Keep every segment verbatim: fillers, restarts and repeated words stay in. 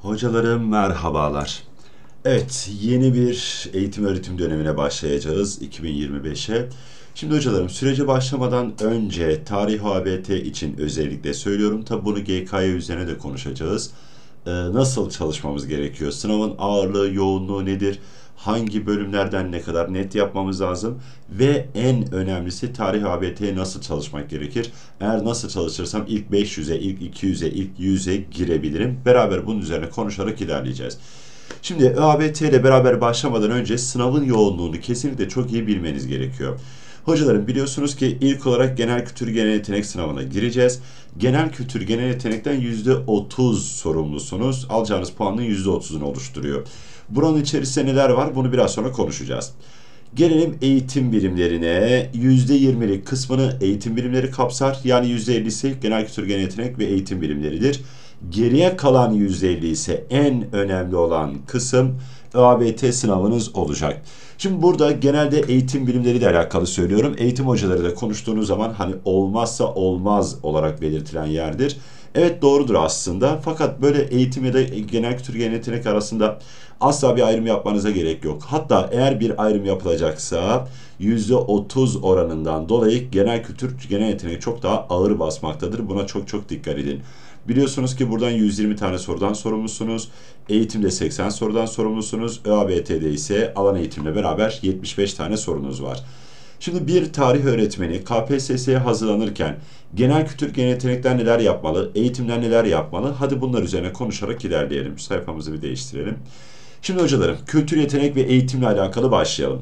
Hocalarım merhabalar. Evet, yeni bir eğitim öğretim dönemine başlayacağız iki bin yirmi beşe. Şimdi hocalarım sürece başlamadan önce tarih A B T için özellikle söylüyorum. Tabi bunu G K Y üzerine de konuşacağız. Ee, nasıl çalışmamız gerekiyor? Sınavın ağırlığı, yoğunluğu nedir? Hangi bölümlerden ne kadar net yapmamız lazım? Ve en önemlisi tarih A B T'ye nasıl çalışmak gerekir? Eğer nasıl çalışırsam ilk beş yüze, ilk iki yüze, ilk yüze girebilirim. Beraber bunun üzerine konuşarak ilerleyeceğiz. Şimdi ÖABT ile beraber başlamadan önce sınavın yoğunluğunu kesinlikle çok iyi bilmeniz gerekiyor. Hocalarım biliyorsunuz ki ilk olarak genel kültür genel yetenek sınavına gireceğiz. Genel kültür genel yetenekten yüzde otuz sorumlusunuz. Alacağınız puanın yüzde otuzunu oluşturuyor. Buranın içerisinde neler var bunu biraz sonra konuşacağız. Gelelim eğitim bilimlerine. yüzde yirmilik kısmını eğitim bilimleri kapsar. Yani yüzde ellisi genel kültür genel yetenek ve eğitim bilimleridir. Geriye kalan yüzde elli ise en önemli olan kısım ÖABT sınavınız olacak. Şimdi burada genelde eğitim bilimleri ile alakalı söylüyorum. Eğitim hocaları da konuştuğunuz zaman hani olmazsa olmaz olarak belirtilen yerdir. Evet doğrudur aslında. Fakat böyle eğitim ya da genel kültür genel yetenek arasında asla bir ayrım yapmanıza gerek yok. Hatta eğer bir ayrım yapılacaksa yüzde otuz oranından dolayı genel kültür genel yetenek çok daha ağır basmaktadır. Buna çok çok dikkat edin. Biliyorsunuz ki buradan yüz yirmi tane sorudan sorumlusunuz. Eğitimde seksen sorudan sorumlusunuz. ÖABT'de ise alan eğitimle beraber yetmiş beş tane sorunuz var. Şimdi bir tarih öğretmeni K P S S'ye hazırlanırken genel kültür genel yetenekler neler yapmalı, eğitimler neler yapmalı? Hadi bunlar üzerine konuşarak ilerleyelim. Sayfamızı bir değiştirelim. Şimdi hocalarım kültür yetenek ve eğitimle alakalı başlayalım.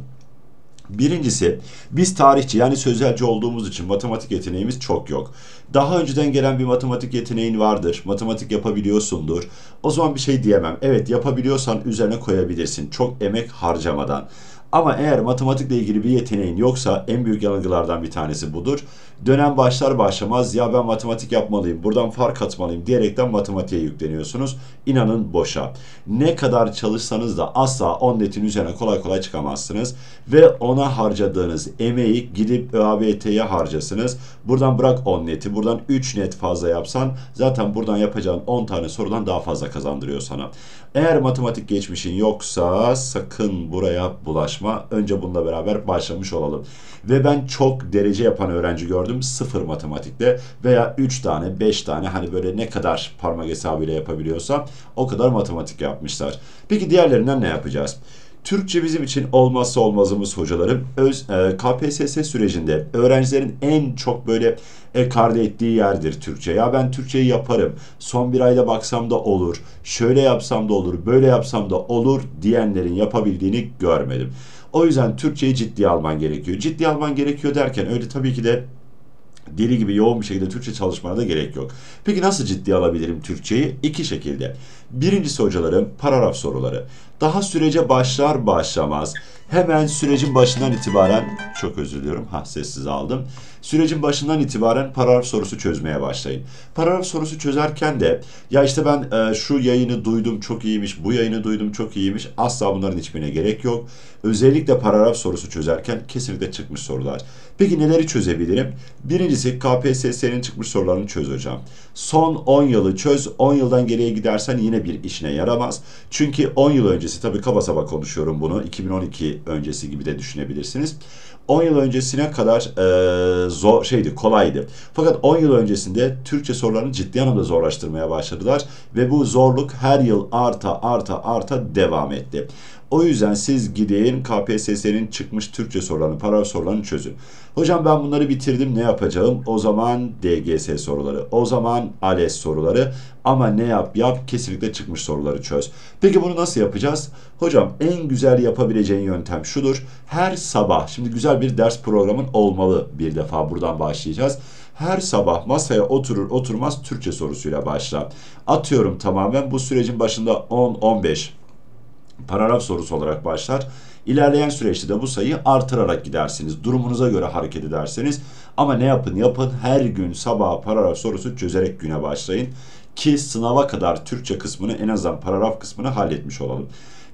Birincisi, biz tarihçi yani sözelci olduğumuz için matematik yeteneğimiz çok yok. Daha önceden gelen bir matematik yeteneğin vardır, matematik yapabiliyorsundur. O zaman bir şey diyemem. Evet yapabiliyorsan üzerine koyabilirsin çok emek harcamadan. Ama eğer matematikle ilgili bir yeteneğin yoksa en büyük yanılgılardan bir tanesi budur. Dönem başlar başlamaz ya ben matematik yapmalıyım, buradan fark atmalıyım diyerekten matematiğe yükleniyorsunuz. İnanın boşa. Ne kadar çalışsanız da asla on netin üzerine kolay kolay çıkamazsınız. Ve ona harcadığınız emeği gidip ÖABT'ye harcasınız. Buradan bırak on neti, buradan üç net fazla yapsan zaten buradan yapacağın on tane sorudan daha fazla kazandırıyor sana. Eğer matematik geçmişin yoksa sakın buraya bulaşma. Önce bununla beraber başlamış olalım. Ve ben çok derece yapan öğrenci gördüm sıfır matematikte veya üç tane beş tane hani böyle ne kadar parmak hesabıyla yapabiliyorsam o kadar matematik yapmışlar. Peki diğerlerinden ne yapacağız? Türkçe bizim için olmazsa olmazımız hocalarım. Öz, e, K P S S sürecinde öğrencilerin en çok böyle ekarde ettiği yerdir Türkçe. Ya ben Türkçeyi yaparım. Son bir ayda baksam da olur. Şöyle yapsam da olur. Böyle yapsam da olur diyenlerin yapabildiğini görmedim. O yüzden Türkçeyi ciddiye alman gerekiyor. Ciddiye alman gerekiyor derken öyle tabii ki de deli gibi yoğun bir şekilde Türkçe çalışmana da gerek yok. Peki nasıl ciddiye alabilirim Türkçeyi? İki şekilde. Birincisi hocalarım paragraf soruları. Daha sürece başlar başlamaz hemen sürecin başından itibaren çok özür diliyorum. Ha sessiz aldım. Sürecin başından itibaren paragraf sorusu çözmeye başlayın. Paragraf sorusu çözerken de ya işte ben e, şu yayını duydum çok iyiymiş, bu yayını duydum çok iyiymiş. Asla bunların hiçbirine gerek yok. Özellikle paragraf sorusu çözerken kesinlikle çıkmış sorular. Peki neleri çözebilirim? Birincisi K P S S'nin çıkmış sorularını çöz hocam. Son on yılı çöz. on yıldan geriye gidersen yine bir işine yaramaz. Çünkü on yıl öncesi tabii kaba saba konuşuyorum bunu. iki bin on iki öncesi gibi de düşünebilirsiniz. on yıl öncesine kadar e, zor şeydi, kolaydı. Fakat on yıl öncesinde Türkçe sorularını ciddi anlamda zorlaştırmaya başladılar ve bu zorluk her yıl arta arta arta devam etti. O yüzden siz gidin K P S S'nin çıkmış Türkçe sorularını, paragraf sorularını çözün. Hocam ben bunları bitirdim ne yapacağım? O zaman D G S soruları, o zaman ALES soruları ama ne yap yap kesinlikle çıkmış soruları çöz. Peki bunu nasıl yapacağız? Hocam en güzel yapabileceğin yöntem şudur. Her sabah, şimdi güzel bir ders programın olmalı bir defa buradan başlayacağız. Her sabah masaya oturur oturmaz Türkçe sorusuyla başla. Atıyorum tamamen bu sürecin başında on on beş paragraf sorusu olarak başlar. İlerleyen süreçte de bu sayıyı artırarak gidersiniz. Durumunuza göre hareket ederseniz. Ama ne yapın yapın her gün sabah paragraf sorusu çözerek güne başlayın. Ki sınava kadar Türkçe kısmını en azından paragraf kısmını halletmiş olalım.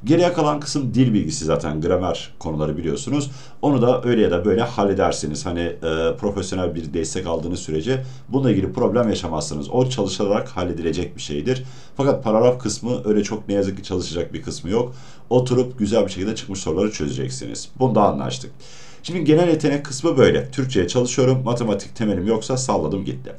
Geriye kalan kısım dil bilgisi, zaten gramer konuları biliyorsunuz. Onu da öyle ya da böyle halledersiniz. Hani e, profesyonel bir destek aldığınız sürece bununla ilgili problem yaşamazsınız. O çalışılarak halledilecek bir şeydir. Fakat paragraf kısmı öyle çok ne yazık ki çalışacak bir kısmı yok. Oturup güzel bir şekilde çıkmış soruları çözeceksiniz. Bunda anlaştık. Şimdi genel yetenek kısmı böyle. Türkçe'ye çalışıyorum. Matematik temelim yoksa salladım gitti.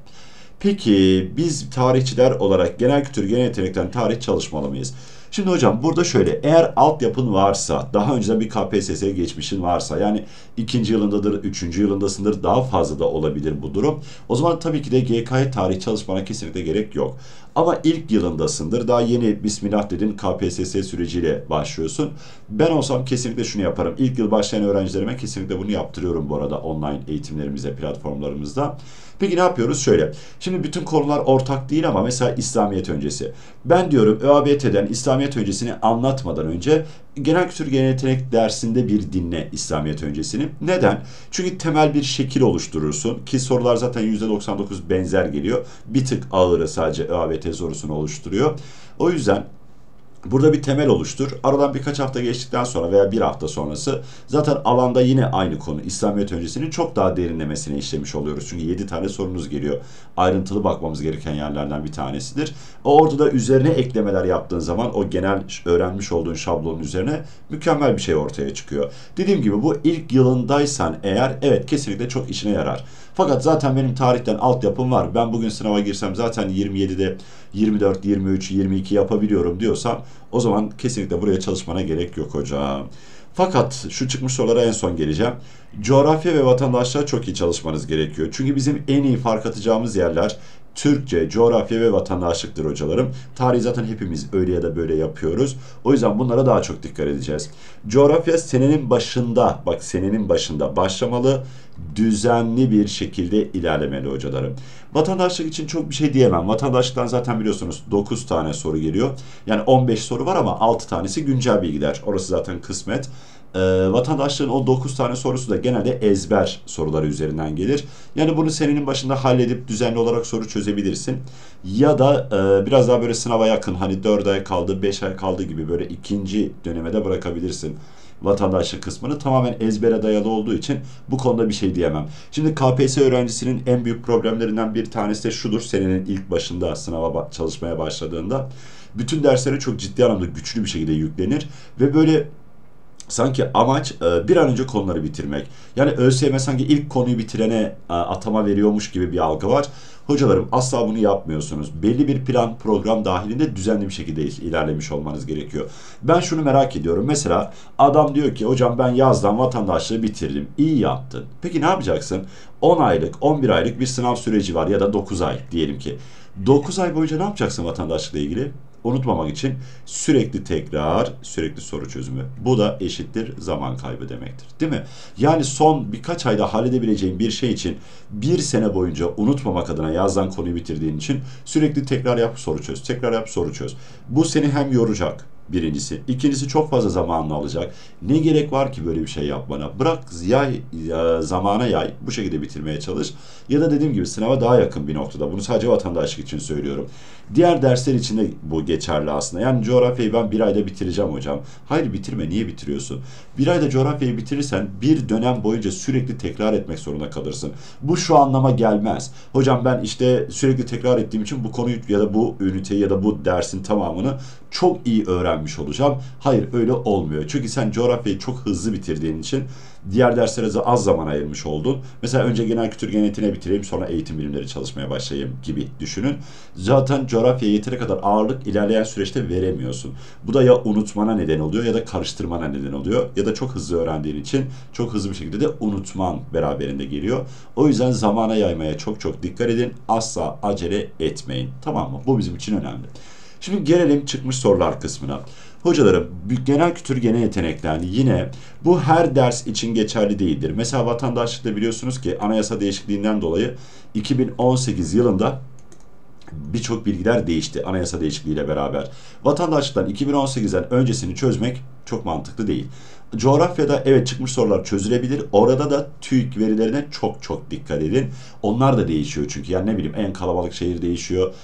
Peki biz tarihçiler olarak genel kültür, genel yetenekten tarih çalışmalı mıyız? Şimdi hocam burada şöyle, eğer altyapın varsa, daha önceden bir K P S S geçmişin varsa, yani ikinci yılındadır, üçüncü yılındasındır, daha fazla da olabilir bu durum. O zaman tabii ki de G K tarih çalışmana kesinlikle gerek yok. Ama ilk yılındasındır, daha yeni bismillah dedin, K P S S süreciyle başlıyorsun. Ben olsam kesinlikle şunu yaparım. İlk yıl başlayan öğrencilerime kesinlikle bunu yaptırıyorum bu arada online eğitimlerimizde, platformlarımızda. Peki ne yapıyoruz? Şöyle. Şimdi bütün konular ortak değil ama mesela İslamiyet öncesi. Ben diyorum ÖABT'den İslamiyet öncesini anlatmadan önce genel kültür genel yetenek dersinde bir dinle İslamiyet öncesini. Neden? Çünkü temel bir şekil oluşturursun ki sorular zaten yüzde doksan dokuz benzer geliyor. Bir tık ağırı sadece ÖABT sorusunu oluşturuyor. O yüzden burada bir temel oluştur. Aradan birkaç hafta geçtikten sonra veya bir hafta sonrası zaten alanda yine aynı konu İslamiyet öncesinin çok daha derinlemesine işlemiş oluyoruz. Çünkü yedi tane sorunuz geliyor. Ayrıntılı bakmamız gereken yerlerden bir tanesidir. Orada da üzerine eklemeler yaptığın zaman o genel öğrenmiş olduğun şablonun üzerine mükemmel bir şey ortaya çıkıyor. Dediğim gibi bu ilk yılındaysan eğer evet kesinlikle çok işine yarar. Fakat zaten benim tarihten altyapım var. Ben bugün sınava girsem zaten yirmi yedide yirmi dört, yirmi üç, yirmi iki yapabiliyorum diyorsam o zaman kesinlikle buraya çalışmana gerek yok hocam. Fakat şu çıkmış sorulara en son geleceğim. Coğrafya ve vatandaşlığa çok iyi çalışmanız gerekiyor. Çünkü bizim en iyi fark atacağımız yerler Türkçe, coğrafya ve vatandaşlıktır hocalarım. Tarih zaten hepimiz öyle ya da böyle yapıyoruz. O yüzden bunlara daha çok dikkat edeceğiz. Coğrafya senenin başında, bak senenin başında başlamalı, düzenli bir şekilde ilerlemeli hocalarım. Vatandaşlık için çok bir şey diyemem. Vatandaşlıktan zaten biliyorsunuz dokuz tane soru geliyor. Yani on beş soru var ama altı tanesi güncel bilgiler. Orası zaten kısmet. E, vatandaşlığın o dokuz tane sorusu da genelde ezber soruları üzerinden gelir. Yani bunu senenin başında halledip düzenli olarak soru çözebilirsin. Ya da e, biraz daha böyle sınava yakın, hani dört ay kaldı, beş ay kaldı gibi böyle ikinci döneme de bırakabilirsin vatandaşlık kısmını. Tamamen ezbere dayalı olduğu için bu konuda bir şey diyemem. Şimdi K P S S öğrencisinin en büyük problemlerinden bir tanesi de şudur: senenin ilk başında sınava çalışmaya başladığında bütün derslere çok ciddi anlamda güçlü bir şekilde yüklenir ve böyle sanki amaç bir an önce konuları bitirmek. Yani ÖSYM sanki ilk konuyu bitirene atama veriyormuş gibi bir algı var. Hocalarım asla bunu yapmıyorsunuz. Belli bir plan, program dahilinde düzenli bir şekilde ilerlemiş olmanız gerekiyor. Ben şunu merak ediyorum. Mesela adam diyor ki hocam ben yazdan vatandaşlığı bitirdim. İyi yaptın. Peki ne yapacaksın? on aylık, on bir aylık bir sınav süreci var ya da dokuz ay diyelim ki. dokuz ay boyunca ne yapacaksın vatandaşlıkla ilgili? Unutmamak için sürekli tekrar, sürekli soru çözümü. Bu da eşittir zaman kaybı demektir. Değil mi? Yani son birkaç ayda halledebileceğin bir şey için bir sene boyunca unutmamak adına yazdan konuyu bitirdiğin için sürekli tekrar yap, soru çöz. Tekrar yap, soru çöz. Bu seni hem yoracak, birincisi. İkincisi çok fazla zamanını alacak. Ne gerek var ki böyle bir şey yapmana? Bırak yay, ya, zamana yay. Bu şekilde bitirmeye çalış. Ya da dediğim gibi sınava daha yakın bir noktada. Bunu sadece vatandaşlık için söylüyorum. Diğer dersler için de bu geçerli aslında. Yani coğrafyayı ben bir ayda bitireceğim hocam. Hayır bitirme. Niye bitiriyorsun? Bir ayda coğrafyayı bitirirsen bir dönem boyunca sürekli tekrar etmek zorunda kalırsın. Bu şu anlama gelmez. Hocam ben işte sürekli tekrar ettiğim için bu konuyu ya da bu üniteyi ya da bu dersin tamamını çok iyi öğrenmiş olacağım. Hayır öyle olmuyor. Çünkü sen coğrafyayı çok hızlı bitirdiğin için diğer derslere az zaman ayırmış oldun. Mesela önce genel kültür genetiğine bitireyim sonra eğitim bilimleri çalışmaya başlayayım gibi düşünün. Zaten coğrafyaya yeteri kadar ağırlık ilerleyen süreçte veremiyorsun. Bu da ya unutmana neden oluyor ya da karıştırmana neden oluyor. Ya da çok hızlı öğrendiğin için çok hızlı bir şekilde de unutman beraberinde geliyor. O yüzden zamana yaymaya çok çok dikkat edin. Asla acele etmeyin. Tamam mı? Bu bizim için önemli. Şimdi gelelim çıkmış sorular kısmına. Hocalarım, genel kültür genel yetenekler yine bu her ders için geçerli değildir. Mesela vatandaşlıkta biliyorsunuz ki anayasa değişikliğinden dolayı iki bin on sekiz yılında birçok bilgiler değişti anayasa değişikliğiyle beraber. Vatandaşlıktan iki bin on sekizden öncesini çözmek Çok mantıklı değil. Coğrafyada evet çıkmış sorular çözülebilir. Orada da TÜİK verilerine çok çok dikkat edin. Onlar da değişiyor çünkü. Yani ne bileyim en kalabalık şehir değişiyor.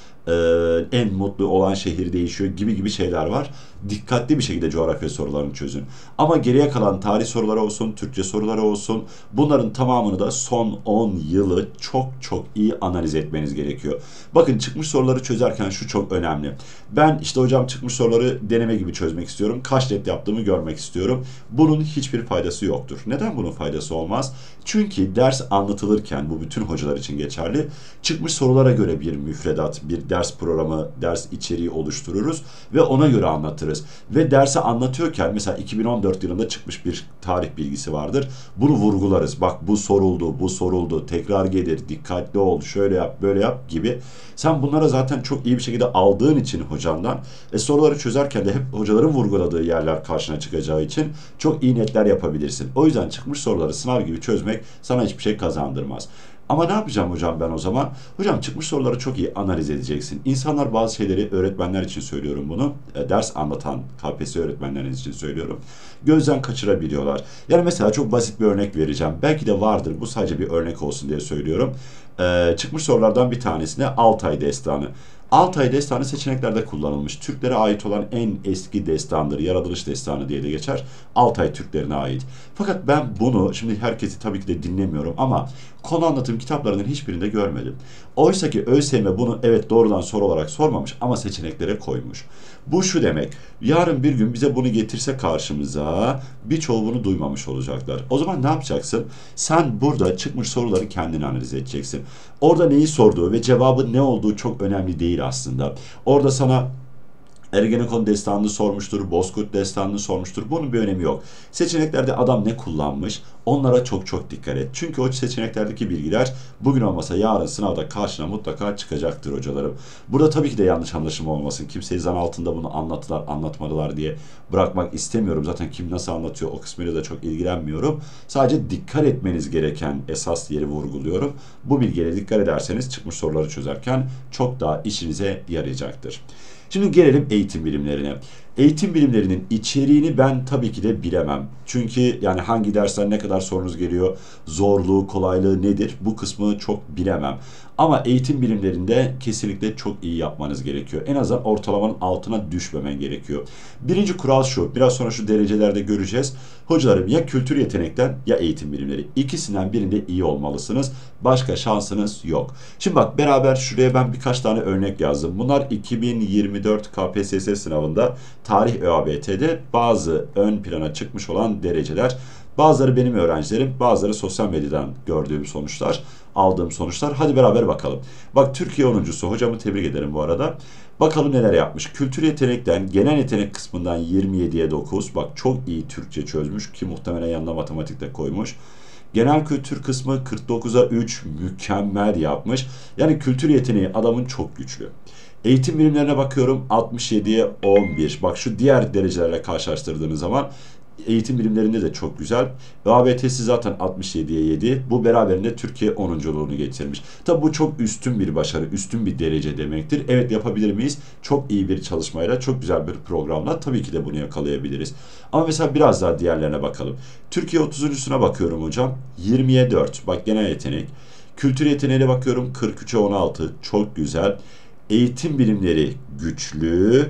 Ee, en mutlu olan şehir değişiyor gibi gibi şeyler var. Dikkatli bir şekilde coğrafya sorularını çözün. Ama geriye kalan tarih soruları olsun, Türkçe soruları olsun, bunların tamamını da son on yılı çok çok iyi analiz etmeniz gerekiyor. Bakın çıkmış soruları çözerken şu çok önemli. Ben işte hocam çıkmış soruları deneme gibi çözmek istiyorum. Kaç net yaptığımı görmek istiyorum. Bunun hiçbir faydası yoktur. Neden bunun faydası olmaz? Çünkü ders anlatılırken, bu bütün hocalar için geçerli, çıkmış sorulara göre bir müfredat, bir ders programı, ders içeriği oluştururuz ve ona göre anlatırız. Ve dersi anlatıyorken mesela iki bin on dört yılında çıkmış bir tarih bilgisi vardır. Bunu vurgularız. Bak bu soruldu, bu soruldu, tekrar gelir, dikkatli ol, şöyle yap, böyle yap gibi. Sen bunlara zaten çok iyi bir şekilde aldığın için hocandan, e, soruları çözerken de hep hocaların vurguladığı yerler karşına çıkacağı için çok iyi netler yapabilirsin. O yüzden çıkmış soruları sınav gibi çözmek sana hiçbir şey kazandırmaz. Ama ne yapacağım hocam ben o zaman? Hocam çıkmış soruları çok iyi analiz edeceksin. İnsanlar bazı şeyleri, öğretmenler için söylüyorum bunu, e, ders anlatan K P S S öğretmenleriniz için söylüyorum, gözden kaçırabiliyorlar. Yani mesela çok basit bir örnek vereceğim. Belki de vardır, bu sadece bir örnek olsun diye söylüyorum. E, çıkmış sorulardan bir tanesine Altay Destanı. Altay Destanı seçeneklerde kullanılmış. Türklere ait olan en eski destandır. Yaratılış destanı diye de geçer. Altay Türklerine ait. Fakat ben bunu, şimdi herkesi tabii ki de dinlemiyorum ama konu anlatım kitaplarının hiçbirinde görmedim. Oysa ki ÖSYM bunu evet doğrudan soru olarak sormamış ama seçeneklere koymuş. Bu şu demek, yarın bir gün bize bunu getirse karşımıza birçoğu bunu duymamış olacaklar. O zaman ne yapacaksın? Sen burada çıkmış soruları kendin analiz edeceksin. Orada neyi sorduğu ve cevabın ne olduğu çok önemli değil aslında. Orada sana Ergenekon destanını sormuştur, Bozkurt destanını sormuştur. Bunun bir önemi yok. Seçeneklerde adam ne kullanmış? Onlara çok çok dikkat et. Çünkü o seçeneklerdeki bilgiler bugün olmasa yarın sınavda karşına mutlaka çıkacaktır hocalarım. Burada tabii ki de yanlış anlaşılma olmasın. Kimseyi zan altında bunu anlattılar, anlatmadılar diye bırakmak istemiyorum. Zaten kim nasıl anlatıyor o kısmıyla da çok ilgilenmiyorum. Sadece dikkat etmeniz gereken esas yeri vurguluyorum. Bu bilgiye dikkat ederseniz çıkmış soruları çözerken çok daha işinize yarayacaktır. Şimdi gelelim eğitim bilimlerine. Eğitim bilimlerinin içeriğini ben tabii ki de bilemem. Çünkü yani hangi dersten ne kadar sorunuz geliyor, zorluğu, kolaylığı nedir? Bu kısmı çok bilemem. Ama eğitim bilimlerinde kesinlikle çok iyi yapmanız gerekiyor. En azından ortalamanın altına düşmemen gerekiyor. Birinci kural şu, biraz sonra şu derecelerde göreceğiz. Hocalarım ya kültür yetenekten ya eğitim bilimleri. İkisinden birinde iyi olmalısınız. Başka şansınız yok. Şimdi bak beraber şuraya ben birkaç tane örnek yazdım. Bunlar iki bin yirmi dört K P S S sınavında tarih ÖABT'de bazı ön plana çıkmış olan dereceler. Bazıları benim öğrencilerim, bazıları sosyal medyadan gördüğüm sonuçlar, aldığım sonuçlar. Hadi beraber bakalım. Bak Türkiye onuncusu. Hocamı tebrik ederim bu arada. Bakalım neler yapmış. Kültür yetenekten, genel yetenek kısmından yirmi yediye dokuz. Bak çok iyi Türkçe çözmüş ki muhtemelen yanına matematik de koymuş. Genel kültür kısmı kırk dokuza üç, mükemmel yapmış. Yani kültür yeteneği adamın çok güçlü. Eğitim bilimlerine bakıyorum altmış yediye on bir. Bak şu diğer derecelerle karşılaştırdığınız zaman eğitim bilimlerinde de çok güzel. ÖABT'si zaten altmış yediye yedi. Bu beraberinde Türkiye onunculuğunu getirmiş. Tabi bu çok üstün bir başarı, üstün bir derece demektir. Evet yapabilir miyiz? Çok iyi bir çalışmayla, çok güzel bir programla tabii ki de bunu yakalayabiliriz. Ama mesela biraz daha diğerlerine bakalım. Türkiye otuzuncusuna bakıyorum hocam. yirmiye dört. Bak genel yetenek. Kültür yeteneğine bakıyorum kırk üçe on altı. Çok güzel. Eğitim bilimleri güçlü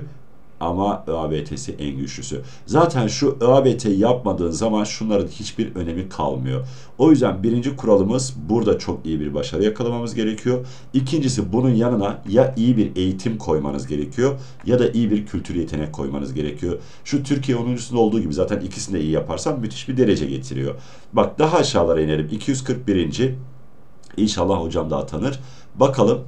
ama ÖABT'si en güçlüsü. Zaten şu ÖABT yapmadığın zaman şunların hiçbir önemi kalmıyor. O yüzden birinci kuralımız burada çok iyi bir başarı yakalamamız gerekiyor. İkincisi bunun yanına ya iyi bir eğitim koymanız gerekiyor ya da iyi bir kültür yetenek koymanız gerekiyor. Şu Türkiye onuncusunda olduğu gibi zaten ikisini de iyi yaparsan müthiş bir derece getiriyor. Bak daha aşağılara inelim. iki yüz kırk birinci. İnşallah hocam daha tanır. Bakalım.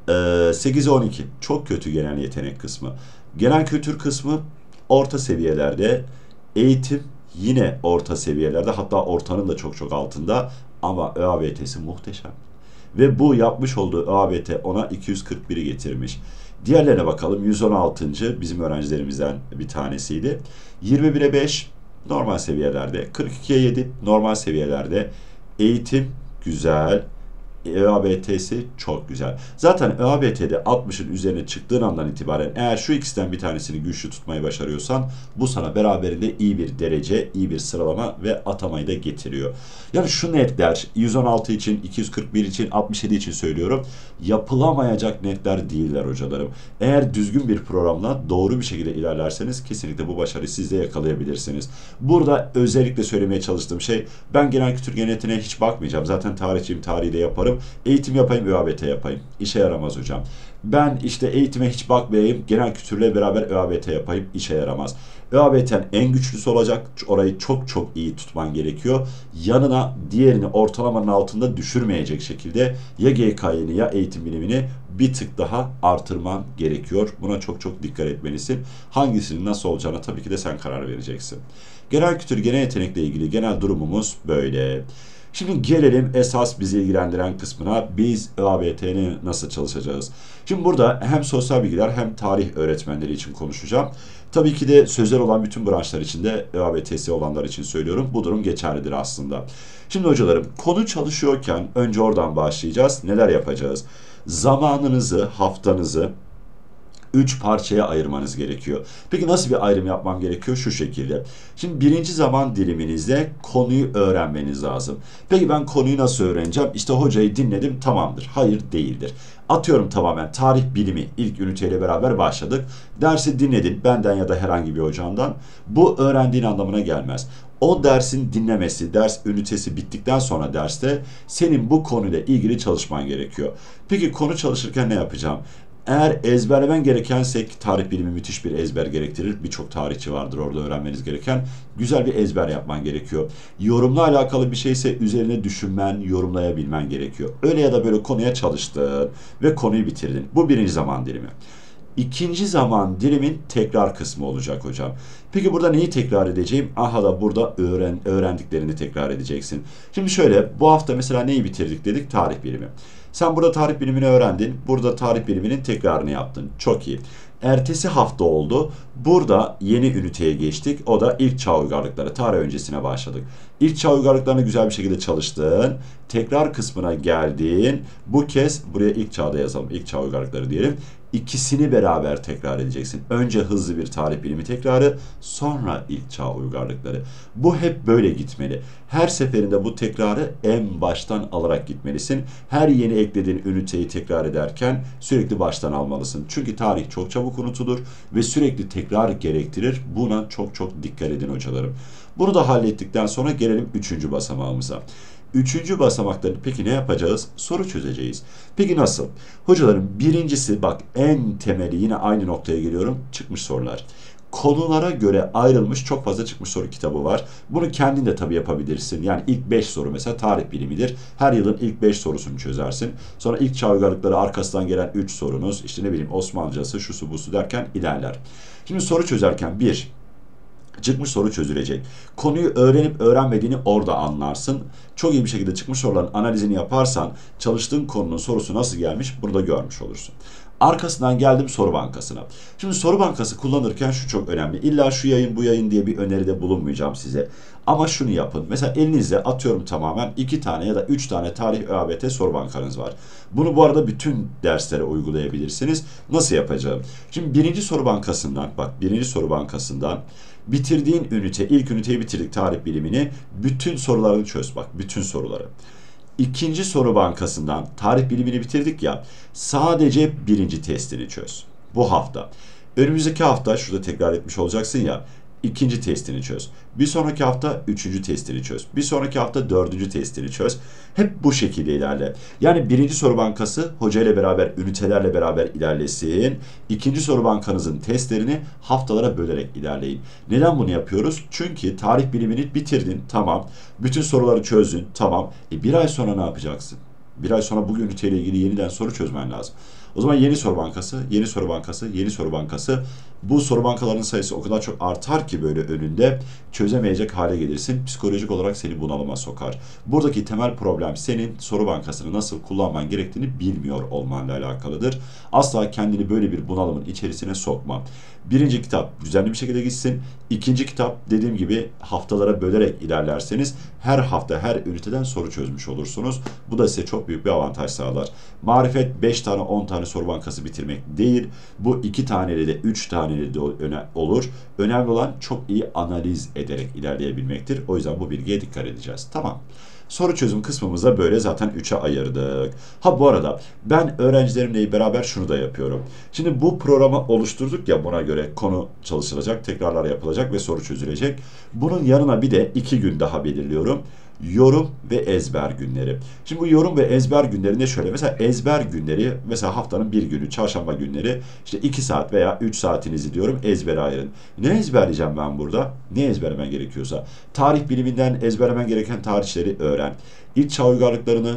sekize on iki çok kötü genel yetenek kısmı. Genel kültür kısmı orta seviyelerde. Eğitim yine orta seviyelerde. Hatta ortanın da çok çok altında. Ama ÖABT'si muhteşem. Ve bu yapmış olduğu ÖABT ona iki yüz kırk biri getirmiş. Diğerlerine bakalım. yüz on altıncı bizim öğrencilerimizden bir tanesiydi. yirmi bire beş normal seviyelerde. kırk ikiye yedi normal seviyelerde. Eğitim güzel. ÖABT'si çok güzel. Zaten ÖABT'de altmışın üzerine çıktığın andan itibaren eğer şu ikisinden bir tanesini güçlü tutmayı başarıyorsan bu sana beraberinde iyi bir derece, iyi bir sıralama ve atamayı da getiriyor. Yani şu netler yüz on altı için, iki yüz kırk bir için, altmış yedi için söylüyorum. Yapılamayacak netler değiller hocalarım. Eğer düzgün bir programla doğru bir şekilde ilerlerseniz kesinlikle bu başarıyı siz de yakalayabilirsiniz. Burada özellikle söylemeye çalıştığım şey, ben genel kültür genetine hiç bakmayacağım. Zaten tarihçiyim, tarihi de yaparım. Eğitim yapayım, ÖABT yapayım. İşe yaramaz hocam. Ben işte eğitime hiç bakmayayım, genel kültürle beraber ÖABT yapayım, işe yaramaz. ÖABT'nin en güçlüsü olacak. Orayı çok çok iyi tutman gerekiyor. Yanına diğerini ortalamanın altında düşürmeyecek şekilde ya G K Y'ni ya eğitim bilimini bir tık daha artırman gerekiyor. Buna çok çok dikkat etmelisin. Hangisinin nasıl olacağına tabii ki de sen karar vereceksin. Genel kültür, genel yetenekle ilgili genel durumumuz böyle. Şimdi gelelim esas bizi ilgilendiren kısmına. Biz ÖABT'ni nasıl çalışacağız? Şimdi burada hem sosyal bilgiler hem tarih öğretmenleri için konuşacağım. Tabii ki de sözel olan bütün branşlar için de ÖABT'si olanlar için söylüyorum. Bu durum geçerlidir aslında. Şimdi hocalarım, konu çalışıyorken önce oradan başlayacağız. Neler yapacağız? Zamanınızı, haftanızı üç parçaya ayırmanız gerekiyor. Peki nasıl bir ayrım yapmam gerekiyor? Şu şekilde. Şimdi birinci zaman diliminizde konuyu öğrenmeniz lazım. Peki ben konuyu nasıl öğreneceğim? İşte hocayı dinledim, tamamdır. Hayır, değildir. Atıyorum tamamen tarih bilimi ilk üniteyle beraber başladık. Dersi dinledin benden ya da herhangi bir hocandan. Bu öğrendiğin anlamına gelmez. O dersin dinlemesi, ders ünitesi bittikten sonra derste senin bu konuyla ilgili çalışman gerekiyor. Peki konu çalışırken ne yapacağım? Eğer ezberlemen gerekense, tarih bilimi müthiş bir ezber gerektirir. Birçok tarihçi vardır orada öğrenmeniz gereken. Güzel bir ezber yapman gerekiyor. Yorumla alakalı bir şeyse üzerine düşünmen, yorumlayabilmen gerekiyor. Öyle ya da böyle konuya çalıştın ve konuyu bitirdin. Bu birinci zaman dilimi. İkinci zaman dilimin tekrar kısmı olacak hocam. Peki burada neyi tekrar edeceğim? Aha da burada öğren, öğrendiklerini tekrar edeceksin. Şimdi şöyle, bu hafta mesela neyi bitirdik dedik? Tarih bilimi. Sen burada tarih bilimini öğrendin. Burada tarih biliminin tekrarını yaptın. Çok iyi. Ertesi hafta oldu. Burada yeni üniteye geçtik. O da ilk çağ uygarlıkları. Tarih öncesine başladık. İlk çağ uygarlıklarını güzel bir şekilde çalıştın. Tekrar kısmına geldin. Bu kez buraya ilk çağda yazalım. İlk çağ uygarlıkları diyelim. İkisini beraber tekrar edeceksin. Önce hızlı bir tarih bilimi tekrarı, sonra ilk çağ uygarlıkları. Bu hep böyle gitmeli. Her seferinde bu tekrarı en baştan alarak gitmelisin. Her yeni eklediğin üniteyi tekrar ederken sürekli baştan almalısın. Çünkü tarih çok çabuk unutulur ve sürekli tekrar gerektirir. Buna çok çok dikkat edin hocalarım. Bunu da hallettikten sonra gelelim üçüncü basamağımıza. Üçüncü basamakta peki ne yapacağız? Soru çözeceğiz. Peki nasıl? Hocalarım birincisi, bak en temeli, yine aynı noktaya geliyorum. Çıkmış sorular. Konulara göre ayrılmış çok fazla çıkmış soru kitabı var. Bunu kendin de tabii yapabilirsin. Yani ilk beş soru mesela tarih bilimidir. Her yılın ilk beş sorusunu çözersin. Sonra ilk çağ uygarlıkları, arkasından gelen üç sorunuz. İşte ne bileyim Osmanlıcası, şusu busu derken ilerler. Şimdi soru çözerken bir, çıkmış soru çözülecek. Konuyu öğrenip öğrenmediğini orada anlarsın. Çok iyi bir şekilde çıkmış soruların analizini yaparsan çalıştığın konunun sorusu nasıl gelmiş burada görmüş olursun. Arkasından geldim soru bankasına. Şimdi soru bankası kullanırken şu çok önemli. İlla şu yayın bu yayın diye bir öneride bulunmayacağım size. Ama şunu yapın. Mesela elinizde atıyorum tamamen iki tane ya da üç tane tarih ÖABT soru bankanız var. Bunu bu arada bütün derslere uygulayabilirsiniz. Nasıl yapacağım? Şimdi birinci soru bankasından, bak birinci soru bankasından bitirdiğin ünite, ilk üniteyi bitirdik tarih bilimini, bütün sorularını çöz bak, bütün soruları. İkinci soru bankasından tarih bilimini bitirdik ya, sadece birinci testini çöz. Bu hafta. Önümüzdeki hafta, şurada tekrar etmiş olacaksın ya, ikinci testini çöz. Bir sonraki hafta üçüncü testini çöz. Bir sonraki hafta dördüncü testini çöz. Hep bu şekilde ilerle. Yani birinci soru bankası hoca ile beraber, ünitelerle beraber ilerlesin. İkinci soru bankanızın testlerini haftalara bölerek ilerleyin. Neden bunu yapıyoruz? Çünkü tarih bilimini bitirdin, tamam. Bütün soruları çözdün, tamam. E bir ay sonra ne yapacaksın? Bir ay sonra bu üniteyle ilgili yeniden soru çözmen lazım. O zaman yeni soru bankası, yeni soru bankası, yeni soru bankası. Bu soru bankalarının sayısı o kadar çok artar ki böyle önünde çözemeyecek hale gelirsin. Psikolojik olarak seni bunalıma sokar. Buradaki temel problem senin soru bankasını nasıl kullanman gerektiğini bilmiyor olmanla alakalıdır. Asla kendini böyle bir bunalımın içerisine sokma. Birinci kitap düzenli bir şekilde gitsin. İkinci kitap dediğim gibi haftalara bölerek ilerlerseniz her hafta her üniteden soru çözmüş olursunuz. Bu da size çok büyük bir avantaj sağlar. Marifet beş tane on tane soru bankası bitirmek değil. Bu iki taneli de üç taneli de olur. Önemli olan çok iyi analiz ederek ilerleyebilmektir. O yüzden bu bilgiye dikkat edeceğiz. Tamam. Soru çözüm kısmımızda böyle zaten üçe ayırdık. Ha bu arada ben öğrencilerimle beraber şunu da yapıyorum. Şimdi bu programı oluşturduk ya, buna göre konu çalışılacak, tekrarlar yapılacak ve soru çözülecek. Bunun yanına bir de iki gün daha belirliyorum. Yorum ve ezber günleri. Şimdi bu yorum ve ezber günlerinde şöyle, mesela ezber günleri, mesela haftanın bir günü çarşamba günleri işte iki saat veya üç saatinizi diyorum ezbere ayırın. Ne ezberleyeceğim ben burada? Ne ezberlemen gerekiyorsa. Tarih biliminden ezberlemen gereken tarihleri öğren. İlk çağ uygarlıklarını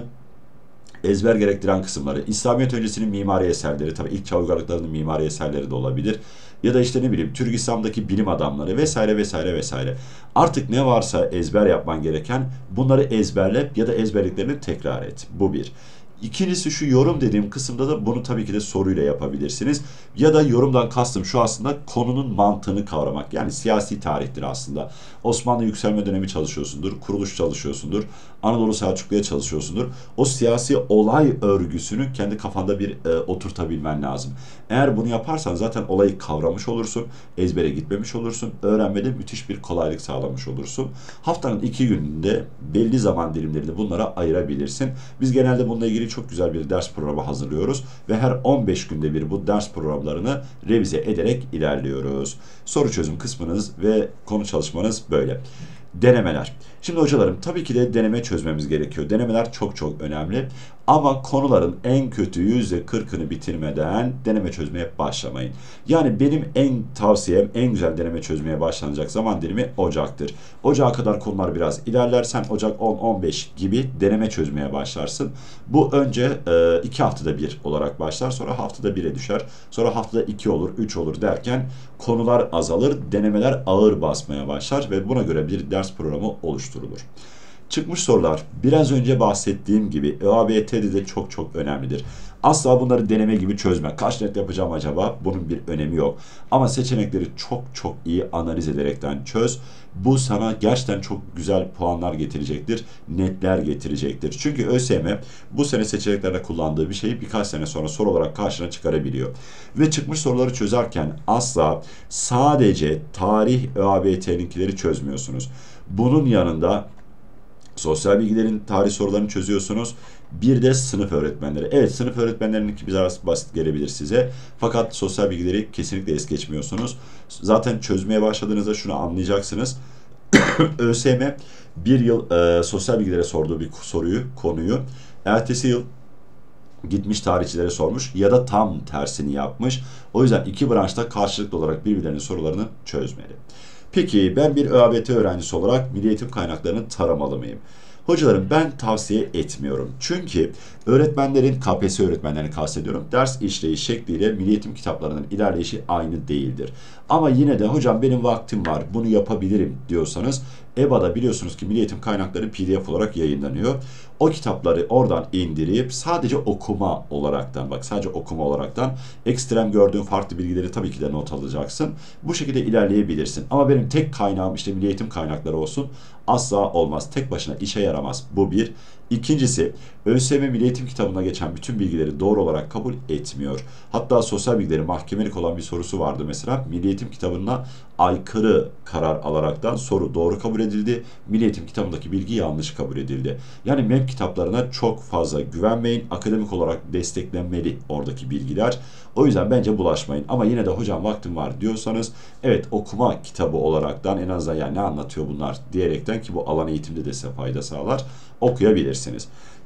ezber gerektiren kısımları, İslamiyet öncesinin mimari eserleri, tabii ilk çağ uygarlıklarının mimari eserleri de olabilir. Ya da işte ne bileyim Türk İslam'daki bilim adamları vesaire vesaire vesaire. Artık ne varsa ezber yapman gereken bunları ezberle ya da ezberliklerini tekrar et. Bu bir. İkincisi şu yorum dediğim kısımda da bunu tabii ki de soruyla yapabilirsiniz. Ya da yorumdan kastım şu aslında konunun mantığını kavramak. Yani siyasi tarihtir aslında. Osmanlı yükselme dönemi çalışıyorsundur, kuruluş çalışıyorsundur, Anadolu Selçuklu'ya çalışıyorsundur. O siyasi olay örgüsünü kendi kafanda bir e, oturtabilmen lazım. Eğer bunu yaparsan zaten olayı kavramış olursun, ezbere gitmemiş olursun, öğrenmede müthiş bir kolaylık sağlamış olursun. Haftanın iki gününde belli zaman dilimlerinde bunlara ayırabilirsin. Biz genelde bununla ilgili çok güzel bir ders programı hazırlıyoruz ve her on beş günde bir bu ders programlarını revize ederek ilerliyoruz. Soru çözüm kısmınız ve konu çalışmanız böyle. Denemeler. Şimdi hocalarım tabii ki de deneme çözmemiz gerekiyor. Denemeler çok çok önemli. Ama konuların en kötü yüzde kırkını bitirmeden deneme çözmeye başlamayın. Yani benim en tavsiyem, en güzel deneme çözmeye başlanacak zaman dilimi Ocak'tır. Ocağa kadar konular biraz ilerlersen Ocak on on beş gibi deneme çözmeye başlarsın. Bu önce e, iki haftada bir olarak başlar. Sonra haftada bire düşer. Sonra haftada iki olur, üç olur derken konular azalır. Denemeler ağır basmaya başlar ve buna göre bir ders programı oluşturulur. Çıkmış sorular biraz önce bahsettiğim gibi ÖABT'de de çok çok önemlidir. Asla bunları deneme gibi çözme. Kaç net yapacağım acaba? Bunun bir önemi yok. Ama seçenekleri çok çok iyi analiz ederekten çöz. Bu sana gerçekten çok güzel puanlar getirecektir. Netler getirecektir. Çünkü ÖSYM bu sene seçeneklerde kullandığı bir şeyi birkaç sene sonra soru olarak karşına çıkarabiliyor. Ve çıkmış soruları çözerken asla sadece tarih ÖABT'ninkileri çözmüyorsunuz. Bunun yanında sosyal bilgilerin tarih sorularını çözüyorsunuz. Bir de sınıf öğretmenleri. Evet, sınıf öğretmenlerininki biraz basit gelebilir size. Fakat sosyal bilgileri kesinlikle es geçmiyorsunuz. Zaten çözmeye başladığınızda şunu anlayacaksınız. ÖSYM bir yıl e, sosyal bilgilere sorduğu bir soruyu, konuyu ertesi yıl gitmiş tarihçilere sormuş ya da tam tersini yapmış. O yüzden iki branşta karşılıklı olarak birbirlerinin sorularını çözmeli. Peki ben bir ÖABT öğrencisi olarak milli eğitim kaynaklarını taramalı mıyım? Hocalarım ben tavsiye etmiyorum. Çünkü öğretmenlerin, K P S S öğretmenlerini kastediyorum, ders işleyiş şekliyle milli eğitim kitaplarının ilerleyişi aynı değildir. Ama yine de hocam benim vaktim var, bunu yapabilirim diyorsanız E B A'da biliyorsunuz ki milli eğitim kaynakları P D F olarak yayınlanıyor. O kitapları oradan indirip sadece okuma olaraktan, bak sadece okuma olaraktan ekstrem gördüğün farklı bilgileri tabii ki de not alacaksın. Bu şekilde ilerleyebilirsin. Ama benim tek kaynağım işte milli eğitim kaynakları olsun, asla olmaz. Tek başına işe yaramaz. Bu bir. İkincisi, ÖSYM Milli Eğitim kitabına geçen bütün bilgileri doğru olarak kabul etmiyor. Hatta sosyal bilgileri mahkemelik olan bir sorusu vardı mesela. Milli Eğitim kitabına aykırı karar alaraktan soru doğru kabul edildi. Milli Eğitim kitabındaki bilgi yanlış kabul edildi. Yani M E M kitaplarına çok fazla güvenmeyin. Akademik olarak desteklenmeli oradaki bilgiler. O yüzden bence bulaşmayın. Ama yine de hocam vaktim var diyorsanız evet, okuma kitabı olaraktan en azından yani ne anlatıyor bunlar diyerekten, ki bu alan eğitimde de size fayda sağlar, okuyabilirsiniz.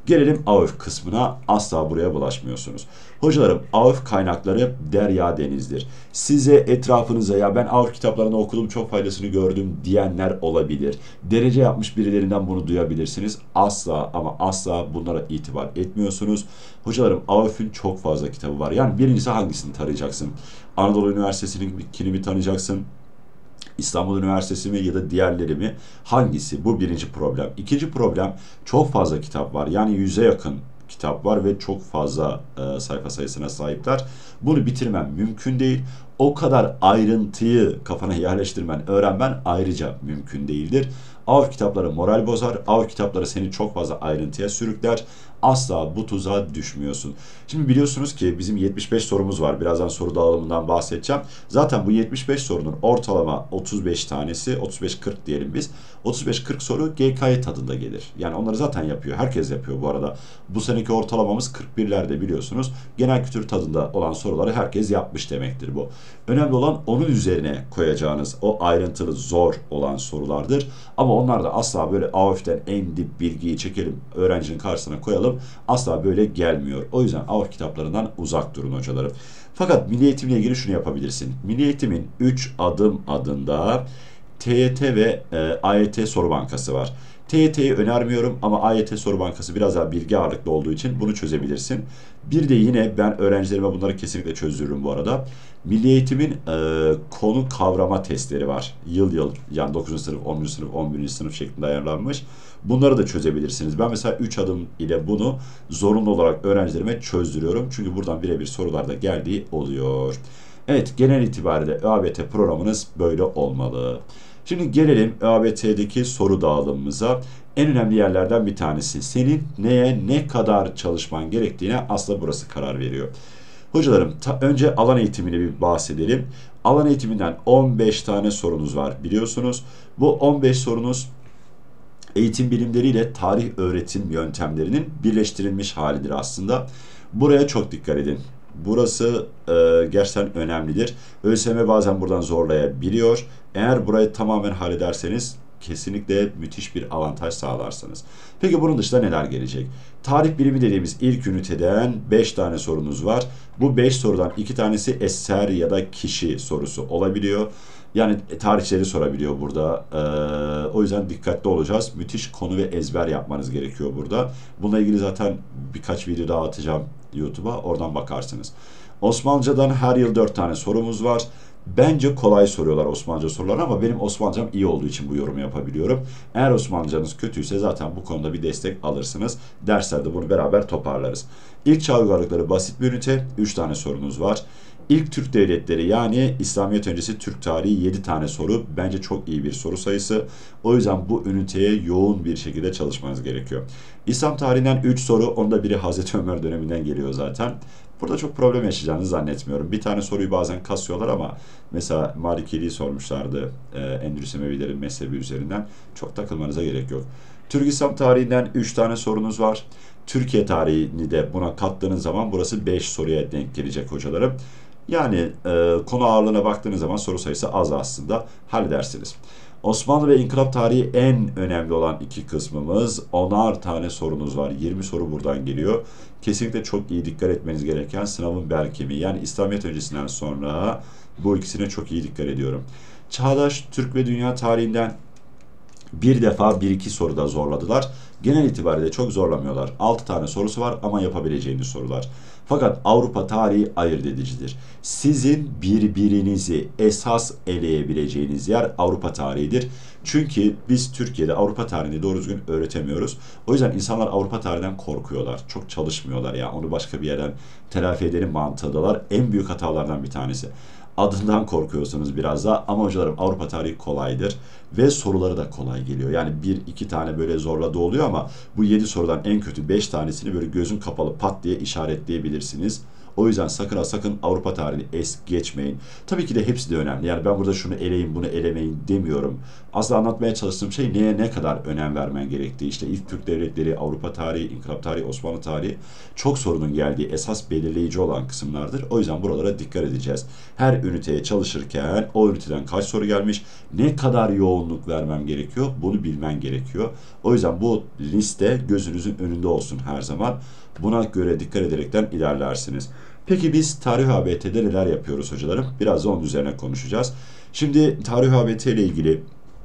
Gelelim A Ö F kısmına. Asla buraya bulaşmıyorsunuz. Hocalarım, A Ö F kaynakları derya denizdir. Size etrafınıza ya ben A Ö F kitaplarını okudum çok faydasını gördüm diyenler olabilir. Derece yapmış birilerinden bunu duyabilirsiniz. Asla ama asla bunlara itibar etmiyorsunuz. Hocalarım, A Ö F'ün çok fazla kitabı var. Yani birincisi hangisini tarayacaksın? Anadolu Üniversitesi'nin mi tanıyacaksın? İstanbul Üniversitesi mi ya da diğerleri mi? Hangisi? Bu birinci problem. İkinci problem, çok fazla kitap var. Yani yüze yakın kitap var ve çok fazla e, sayfa sayısına sahipler. Bunu bitirmem mümkün değil. O kadar ayrıntıyı kafana yerleştirmen, öğrenmen ayrıca mümkün değildir. A Ö F kitapları moral bozar. A Ö F kitapları seni çok fazla ayrıntıya sürükler. Asla bu tuzağa düşmüyorsun. Şimdi biliyorsunuz ki bizim yetmiş beş sorumuz var. Birazdan soru dağılımından bahsedeceğim. Zaten bu yetmiş beş sorunun ortalama otuz beş tanesi, otuz beş kırk diyelim biz. otuz beş kırk soru G K E tadında gelir. Yani onları zaten yapıyor. Herkes yapıyor bu arada. Bu seneki ortalamamız kırk birlerde biliyorsunuz. Genel kültür tadında olan soruları herkes yapmış demektir bu. Önemli olan onun üzerine koyacağınız o ayrıntılı zor olan sorulardır. Ama onlar da asla böyle A Ö F'ten en dip bilgiyi çekelim, öğrencinin karşısına koyalım. Asla böyle gelmiyor. O yüzden A Ö F kitaplarından uzak durun hocalarım. Fakat milli eğitimle ilgili şunu yapabilirsin. Milli eğitimin üç adım adında T Y T ve e, A Y T soru bankası var. T Y T'yi önermiyorum ama A Y T soru bankası biraz daha bilgi ağırlıklı olduğu için bunu çözebilirsin. Bir de yine ben öğrencilerime bunları kesinlikle çözdürürüm bu arada. Milli Eğitim'in e, konu kavrama testleri var. Yıl yıl yani dokuzuncu sınıf, onuncu sınıf, on birinci sınıf şeklinde ayarlanmış. Bunları da çözebilirsiniz. Ben mesela üç adım ile bunu zorunlu olarak öğrencilerime çözdürüyorum. Çünkü buradan birebir sorular da geldiği oluyor. Evet, genel itibariyle ÖABT programınız böyle olmalı. Şimdi gelelim ÖABT'deki soru dağılımımıza. En önemli yerlerden bir tanesi. Senin neye ne kadar çalışman gerektiğine aslında burası karar veriyor. Hocalarım, ta, önce alan eğitimini bir bahsedelim. Alan eğitiminden on beş tane sorunuz var biliyorsunuz. Bu on beş sorunuz eğitim bilimleriyle tarih öğretim yöntemlerinin birleştirilmiş halidir aslında. Buraya çok dikkat edin. Burası e, gerçekten önemlidir. ÖSYM bazen buradan zorlayabiliyor. Eğer burayı tamamen hallederseniz kesinlikle müthiş bir avantaj sağlarsınız. Peki bunun dışında neler gelecek? Tarih bilimi dediğimiz ilk üniteden beş tane sorunuz var. Bu beş sorudan iki tanesi eser ya da kişi sorusu olabiliyor. Yani tarihçileri sorabiliyor burada. Ee, o yüzden dikkatli olacağız. Müthiş konu ve ezber yapmanız gerekiyor burada. Bununla ilgili zaten birkaç video daha atacağım YouTube'a. Oradan bakarsınız. Osmanlıcadan her yıl dört tane sorumuz var. Bence kolay soruyorlar Osmanlıca soruları ama benim Osmanlıcam iyi olduğu için bu yorumu yapabiliyorum. Eğer Osmanlıcanız kötüyse zaten bu konuda bir destek alırsınız. Derslerde bunu beraber toparlarız. İlk çağ uygarlıkları basit bir ünite. üç tane sorunuz var. İlk Türk devletleri yani İslamiyet öncesi Türk tarihi yedi tane soru. Bence çok iyi bir soru sayısı. O yüzden bu üniteye yoğun bir şekilde çalışmanız gerekiyor. İslam tarihinden üç soru. Onda biri Hazreti Ömer döneminden geliyor zaten. Burada çok problem yaşayacağınızı zannetmiyorum. Bir tane soruyu bazen kasıyorlar ama mesela Malikiliği sormuşlardı e, Endülüs Emevilerin mezhebi üzerinden. Çok takılmanıza gerek yok. Türk İslam tarihinden üç tane sorunuz var. Türkiye tarihini de buna kattığınız zaman burası beş soruya denk gelecek hocalarım. Yani e, konu ağırlığına baktığınız zaman soru sayısı az aslında, halledersiniz. Osmanlı ve İnkılap tarihi en önemli olan iki kısmımız. Onar tane sorunuz var. yirmi soru buradan geliyor. Kesinlikle çok iyi dikkat etmeniz gereken sınavın bel kemiği. Yani İslamiyet öncesinden sonra bu ikisine çok iyi dikkat ediyorum. Çağdaş Türk ve Dünya tarihinden bir defa bir iki soruda zorladılar. Genel itibariyle çok zorlamıyorlar. altı tane sorusu var ama yapabileceğiniz sorular. Fakat Avrupa tarihi ayırt edicidir. Sizin birbirinizi esas eleyebileceğiniz yer Avrupa tarihidir. Çünkü biz Türkiye'de Avrupa tarihini doğru düzgün öğretemiyoruz. O yüzden insanlar Avrupa tarihinden korkuyorlar. Çok çalışmıyorlar ya. Onu başka bir yerden telafi edelim mantığıdalar. En büyük hatalardan bir tanesi. Adından korkuyorsunuz biraz da ama hocalarım Avrupa tarihi kolaydır ve soruları da kolay geliyor. Yani bir iki tane böyle zorladığı oluyor ama bu yedi sorudan en kötü beş tanesini böyle gözün kapalı pat diye işaretleyebilirsiniz. O yüzden sakın ha sakın Avrupa tarihini es geçmeyin. Tabii ki de hepsi de önemli. Yani ben burada şunu eleyin, bunu elemeyin demiyorum. Aslında anlatmaya çalıştığım şey neye ne kadar önem vermen gerektiği. İşte ilk Türk devletleri, Avrupa tarihi, İnkılap tarihi, Osmanlı tarihi çok sorunun geldiği esas belirleyici olan kısımlardır. O yüzden buralara dikkat edeceğiz. Her üniteye çalışırken o üniteden kaç soru gelmiş, ne kadar yoğunluk vermem gerekiyor bunu bilmen gerekiyor. O yüzden bu liste gözünüzün önünde olsun her zaman. Buna göre dikkat ederekten ilerlersiniz. Peki biz Tarih A B T'de neler yapıyoruz hocalarım? Biraz da onun üzerine konuşacağız. Şimdi Tarih A B T ile ilgili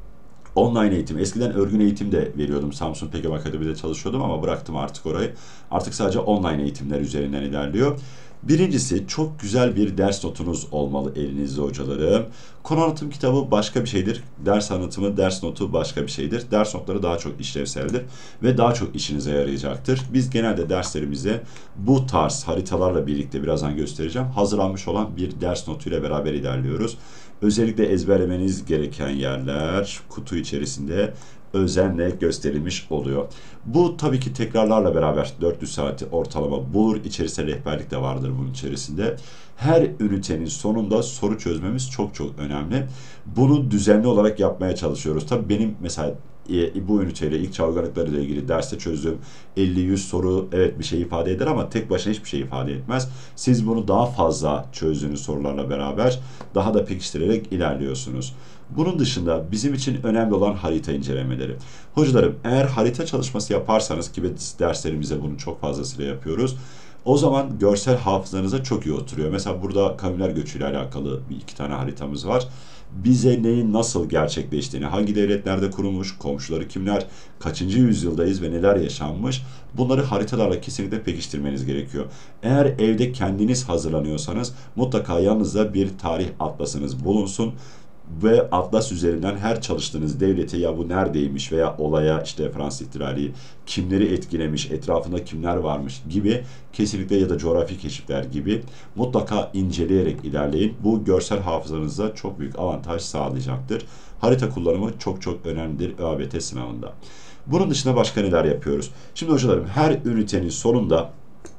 online eğitim, eskiden örgün eğitim de veriyordum. Samsun Pekem Akademi'de çalışıyordum ama bıraktım artık orayı. Artık sadece online eğitimler üzerinden ilerliyor. Birincisi çok güzel bir ders notunuz olmalı elinizde hocalarım. Konu anlatım kitabı başka bir şeydir. Ders anlatımı, ders notu başka bir şeydir. Ders notları daha çok işlevseldir ve daha çok işinize yarayacaktır. Biz genelde derslerimize bu tarz haritalarla birlikte birazdan göstereceğim. Hazırlanmış olan bir ders notuyla beraber ilerliyoruz. Özellikle ezberlemeniz gereken yerler kutu içerisinde özenle gösterilmiş oluyor. Bu tabii ki tekrarlarla beraber dört yüz saati ortalama bulur. İçerisinde rehberlik de vardır bunun içerisinde. Her ünitenin sonunda soru çözmemiz çok çok önemli. Bunu düzenli olarak yapmaya çalışıyoruz. Tabii benim mesela e, bu üniteyle ilk çağ uygarlıkları ile ilgili derste çözdüğüm elli yüz soru evet bir şey ifade eder ama tek başına hiçbir şey ifade etmez. Siz bunu daha fazla çözdüğünüz sorularla beraber daha da pekiştirerek ilerliyorsunuz. Bunun dışında bizim için önemli olan harita incelemeleri. Hocalarım eğer harita çalışması yaparsanız ki biz derslerimizde bunu çok fazlasıyla yapıyoruz. O zaman görsel hafızanıza çok iyi oturuyor. Mesela burada kavimler göçüyle alakalı bir iki tane haritamız var. Bize neyin nasıl gerçekleştiğini, hangi devletlerde kurulmuş, komşuları kimler, kaçıncı yüzyıldayız ve neler yaşanmış bunları haritalarla kesinlikle pekiştirmeniz gerekiyor. Eğer evde kendiniz hazırlanıyorsanız mutlaka yanınızda bir tarih atlasınız bulunsun. Ve atlas üzerinden her çalıştığınız devlete ya bu neredeymiş veya olaya işte Fransız ihtilali kimleri etkilemiş, etrafında kimler varmış gibi kesinlikle ya da coğrafi keşifler gibi mutlaka inceleyerek ilerleyin. Bu görsel hafızanıza çok büyük avantaj sağlayacaktır. Harita kullanımı çok çok önemlidir A B T sınavında. Bunun dışında başka neler yapıyoruz? Şimdi hocalarım her ünitenin sonunda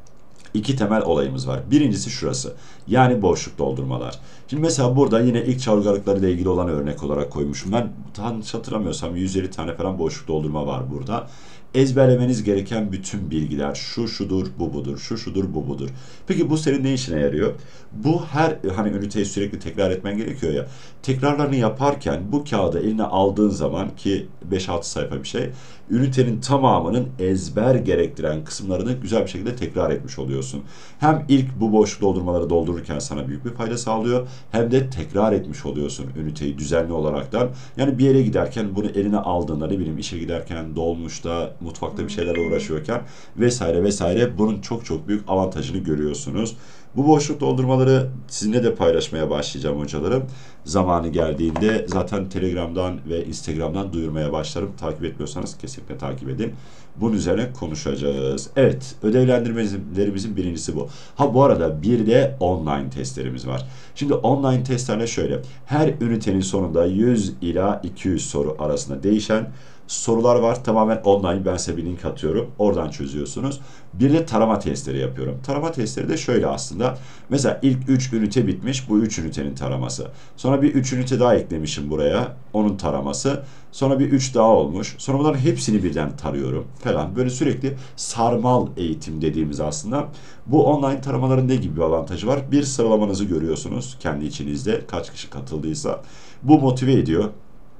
İki temel olayımız var. Birincisi şurası. Yani boşluk doldurmalar. Şimdi mesela burada yine ilk çağ uygarlıkları ile ilgili olan örnek olarak koymuşum. Ben yanlış hatırlamıyorsam yüz elli tane falan boşluk doldurma var burada. Ezberlemeniz gereken bütün bilgiler şu şudur, bu budur, şu şudur, bu budur. Peki bu senin ne işine yarıyor? Bu her hani üniteyi sürekli tekrar etmen gerekiyor ya. Tekrarlarını yaparken bu kağıdı eline aldığın zaman ki beş altı sayfa bir şey, ünitenin tamamının ezber gerektiren kısımlarını güzel bir şekilde tekrar etmiş oluyorsun. Hem ilk bu boşluk doldurmaları doldururken sana büyük bir fayda sağlıyor, hem de tekrar etmiş oluyorsun üniteyi düzenli olaraktan. Yani bir yere giderken bunu eline aldığında ne bileyim işe giderken, dolmuşta, mutfakta bir şeylerle uğraşıyorken vesaire vesaire bunun çok çok büyük avantajını görüyorsunuz. Bu boşluk doldurmaları sizinle de paylaşmaya başlayacağım hocalarım. Zamanı geldiğinde zaten Telegram'dan ve Instagram'dan duyurmaya başlarım. Takip etmiyorsanız kesinlikle takip edin. Bunun üzerine konuşacağız. Evet, ödevlendirmelerimizin birincisi bu. Ha bu arada bir de online testlerimiz var. Şimdi online testlerle şöyle. Her ünitenin sonunda yüz ila iki yüz soru arasında değişen sorular var. Tamamen online. Ben size bir link atıyorum. Oradan çözüyorsunuz. Bir de tarama testleri yapıyorum. Tarama testleri de şöyle aslında. Mesela ilk üç ünite bitmiş. Bu üç ünitenin taraması. Sonra bir üç ünite daha eklemişim buraya. Onun taraması. Sonra bir üç daha olmuş. Sonra bunların hepsini birden tarıyorum falan. Böyle sürekli sarmal eğitim dediğimiz aslında. Bu online taramaların ne gibi bir avantajı var? Bir sıralamanızı görüyorsunuz kendi içinizde. Kaç kişi katıldıysa. Bu motive ediyor.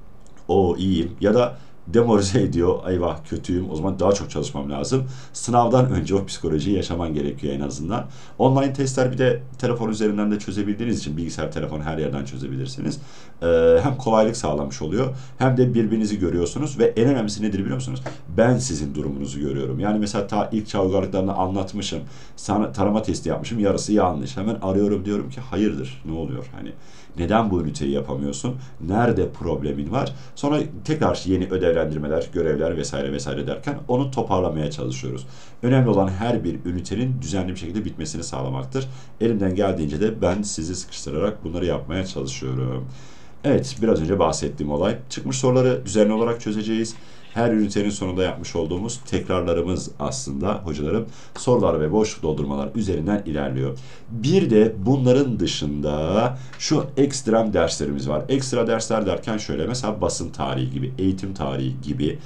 O iyiyim. Ya da demoralize ediyor. Eyvah kötüyüm. O zaman daha çok çalışmam lazım. Sınavdan önce o psikolojiyi yaşaman gerekiyor en azından. Online testler bir de telefon üzerinden de çözebildiğiniz için bilgisayar, telefon her yerden çözebilirsiniz. Ee, hem kolaylık sağlamış oluyor hem de birbirinizi görüyorsunuz ve en önemlisi nedir biliyor musunuz? Ben sizin durumunuzu görüyorum. Yani mesela ta ilk çağ uygarlıklarını anlatmışım. Sana tarama testi yapmışım. Yarısı yanlış. Hemen arıyorum diyorum ki hayırdır? Ne oluyor? Hani neden bu üniteyi yapamıyorsun? Nerede problemin var? Sonra tekrar yeni ödevlendirmeler, görevler vesaire vesaire derken onu toparlamaya çalışıyoruz. Önemli olan her bir ünitenin düzenli bir şekilde bitmesini sağlamaktır. Elimden geldiğince de ben sizi sıkıştırarak bunları yapmaya çalışıyorum. Evet, biraz önce bahsettiğim olay. Çıkmış soruları düzenli olarak çözeceğiz. her ünitenin sonunda yapmış olduğumuz tekrarlarımız aslında hocalarım sorular ve boşluk doldurmalar üzerinden ilerliyor. Bir de bunların dışında şu ekstrem derslerimiz var. Ekstra dersler derken şöyle, mesela basın tarihi gibi, eğitim tarihi gibi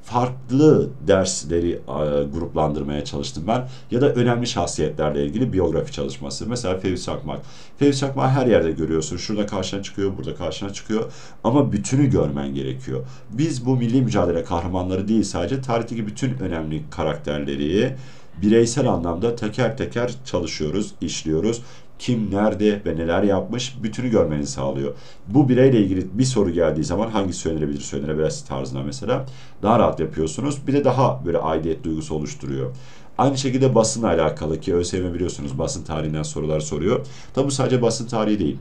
farklı dersleri e, gruplandırmaya çalıştım ben. Ya da önemli şahsiyetlerle ilgili biyografi çalışması. Mesela Fevzi Çakmak. Fevzi Çakmak'ı her yerde görüyorsun. Şurada karşına çıkıyor, burada karşına çıkıyor. Ama bütünü görmen gerekiyor. Biz bu milli mücadele kahramanları değil, sadece tarihteki bütün önemli karakterleri bireysel anlamda teker teker çalışıyoruz, işliyoruz. Kim, nerede ve neler yapmış, bütünü görmeni sağlıyor. Bu bireyle ilgili bir soru geldiği zaman hangisi söylenebilir, söylenebilirse tarzına mesela daha rahat yapıyorsunuz. Bir de daha böyle aidiyet duygusu oluşturuyor. Aynı şekilde basınla alakalı ki ÖSYM biliyorsunuz basın tarihinden sorular soruyor. Tabi bu sadece basın tarihi değil.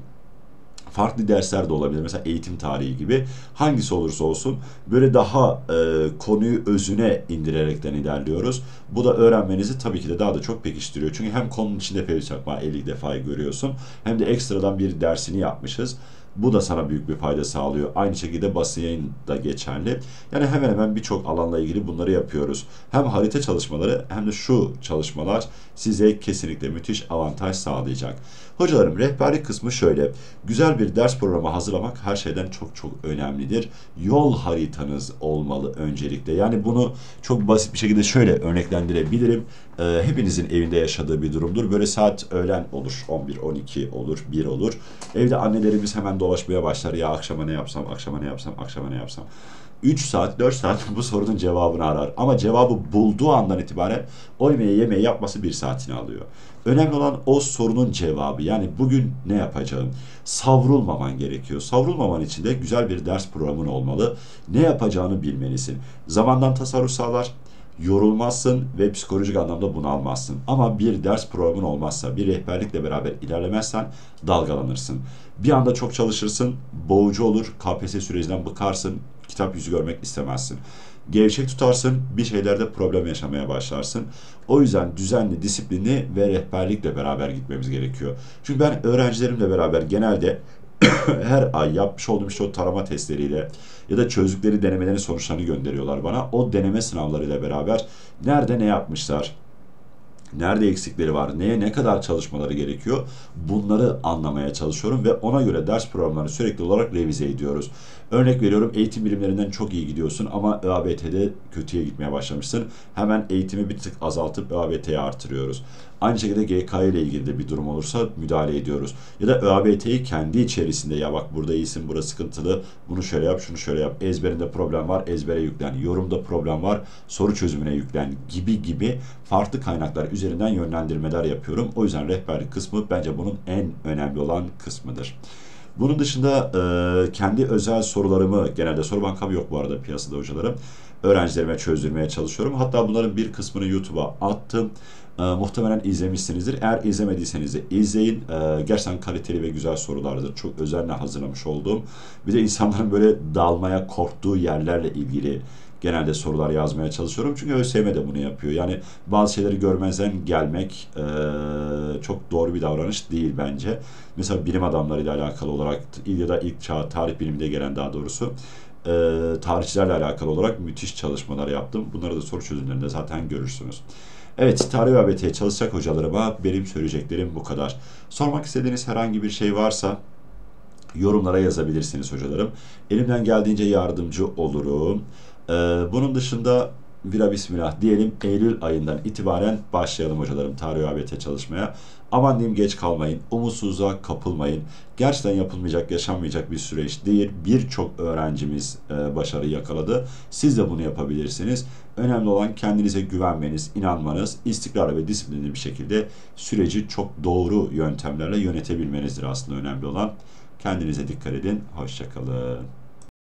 Farklı dersler de olabilir. Mesela eğitim tarihi gibi. Hangisi olursa olsun böyle daha e, konuyu özüne indirerekten ilerliyoruz. Bu da öğrenmenizi tabii ki de daha da çok pekiştiriyor. Çünkü hem konunun içinde Fevzi Çakmak'ı elli defayı görüyorsun, hem de ekstradan bir dersini yapmışız. Bu da sana büyük bir fayda sağlıyor. Aynı şekilde basın yayın da geçerli. Yani hemen hemen birçok alanla ilgili bunları yapıyoruz. Hem harita çalışmaları hem de şu çalışmalar size kesinlikle müthiş avantaj sağlayacak. Hocalarım, rehberlik kısmı şöyle. Güzel bir ders programı hazırlamak her şeyden çok çok önemlidir. Yol haritanız olmalı öncelikle. Yani bunu çok basit bir şekilde şöyle örneklendirebilirim. Ee, hepinizin evinde yaşadığı bir durumdur. Böyle saat öğlen olur, on bir, on iki olur, bir olur. Evde annelerimiz hemen dolaşmaya başlar. Ya akşama ne yapsam, akşama ne yapsam, akşama ne yapsam. üç saat, dört saat bu sorunun cevabını arar. Ama cevabı bulduğu andan itibaren o yemeği yemeği yapması bir saatini alıyor. Önemli olan o sorunun cevabı. Yani bugün ne yapacağım? Savrulmaman gerekiyor. Savrulmaman için de güzel bir ders programın olmalı. Ne yapacağını bilmelisin. Zamandan tasarruf sağlar. Yorulmazsın ve psikolojik anlamda bunalmazsın. Ama bir ders programın olmazsa, bir rehberlikle beraber ilerlemezsen dalgalanırsın. Bir anda çok çalışırsın, boğucu olur, K P S S sürecinden bıkarsın, kitap yüzü görmek istemezsin. Gevşek tutarsın, bir şeylerde problem yaşamaya başlarsın. O yüzden düzenli, disiplinli ve rehberlikle beraber gitmemiz gerekiyor. Çünkü ben öğrencilerimle beraber genelde her ay yapmış olduğum işte o tarama testleriyle ya da çözdükleri denemelerin sonuçlarını gönderiyorlar bana. O deneme sınavlarıyla beraber nerede ne yapmışlar, nerede eksikleri var, neye ne kadar çalışmaları gerekiyor, bunları anlamaya çalışıyorum ve ona göre ders programlarını sürekli olarak revize ediyoruz. Örnek veriyorum, eğitim bilimlerinden çok iyi gidiyorsun ama ÖABT'de kötüye gitmeye başlamışsın. Hemen eğitimi bir tık azaltıp ÖABT'yi artırıyoruz. Aynı şekilde G K ile ilgili de bir durum olursa müdahale ediyoruz. Ya da ÖABT'yi kendi içerisinde, ya bak burada iyisin, burası sıkıntılı, bunu şöyle yap, şunu şöyle yap, ezberinde problem var, ezbere yüklen, yorumda problem var, soru çözümüne yüklen gibi gibi farklı kaynaklar üzerinden yönlendirmeler yapıyorum. O yüzden rehberlik kısmı bence bunun en önemli olan kısmıdır. Bunun dışında e, kendi özel sorularımı, genelde soru bankam yok bu arada piyasada hocalarım, öğrencilerime çözdürmeye çalışıyorum. Hatta bunların bir kısmını YouTube'a attım. E, muhtemelen izlemişsinizdir. Eğer izlemediyseniz de izleyin. E, gerçekten kaliteli ve güzel sorulardır. Çok özenle hazırlamış olduğum. Bir de insanların böyle dalmaya korktuğu yerlerle ilgili genelde sorular yazmaya çalışıyorum. Çünkü ÖSYM de bunu yapıyor. Yani bazı şeyleri görmezden gelmek e, çok doğru bir davranış değil bence. Mesela bilim adamlarıyla alakalı olarak ya da ilk çağ tarih biliminde gelen, daha doğrusu e, tarihçilerle alakalı olarak müthiş çalışmalar yaptım. Bunları da soru çözümlerinde zaten görürsünüz. Evet, tarih ve A B T'ye çalışacak hocalarıma benim söyleyeceklerim bu kadar. Sormak istediğiniz herhangi bir şey varsa yorumlara yazabilirsiniz hocalarım. Elimden geldiğince yardımcı olurum. Ee, bunun dışında bira bismillah diyelim, Eylül ayından itibaren başlayalım hocalarım tarih A B T çalışmaya. Aman diyeyim, geç kalmayın, umutsuzluğa kapılmayın. Gerçekten yapılmayacak, yaşanmayacak bir süreç değil. Birçok öğrencimiz e, başarı yakaladı. Siz de bunu yapabilirsiniz. Önemli olan kendinize güvenmeniz, inanmanız, istikrarlı ve disiplinli bir şekilde süreci çok doğru yöntemlerle yönetebilmenizdir aslında önemli olan. Kendinize dikkat edin. Hoşça kalın.